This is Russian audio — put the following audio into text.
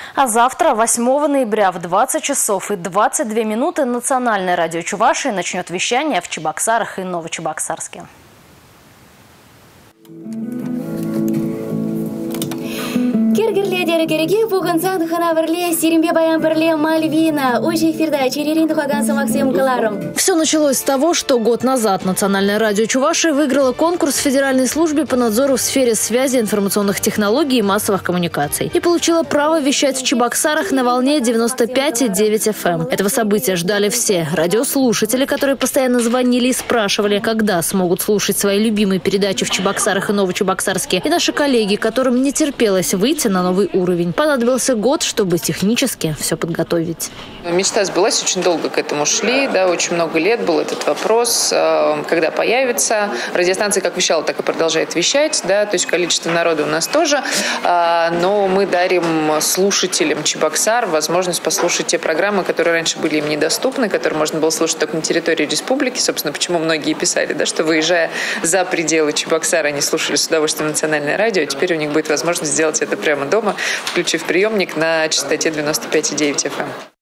А завтра, 8 ноября, в 20 часов и 22 минуты Национальное радио Чувашии начнет вещание в Чебоксарах и Новочебоксарске. Киргирле дерекереге бугынсан ханаверле сиримбе баянберле Мальвина. Уже эфирда черерин тухаганса Максим Каларом. Все началось с того, что год назад Национальное радио Чувашии выиграло конкурс в Федеральной службе по надзору в сфере связи, информационных технологий и массовых коммуникаций. И получила право вещать в Чебоксарах на волне 95,9 FM. Этого события ждали все радиослушатели, которые постоянно звонили и спрашивали, когда смогут слушать свои любимые передачи в Чебоксарах и Новочебоксарске. И наши коллеги, которым не терпелось выйти на новый уровень. Понадобился год, чтобы технически все подготовить. Мечта сбылась, очень долго к этому шли, да, очень много лет был этот вопрос, когда появится. Радиостанция как вещала, так и продолжает вещать, да, то есть количество народа у нас тоже, но мы дарим слушателям Чебоксар возможность послушать те программы, которые раньше были им недоступны, которые можно было слушать только на территории республики, собственно, почему многие писали, да, что выезжая за пределы Чебоксара, они слушали с удовольствием национальное радио, теперь у них будет возможность сделать это прямо дома, включив приемник на частоте 95,9 FM.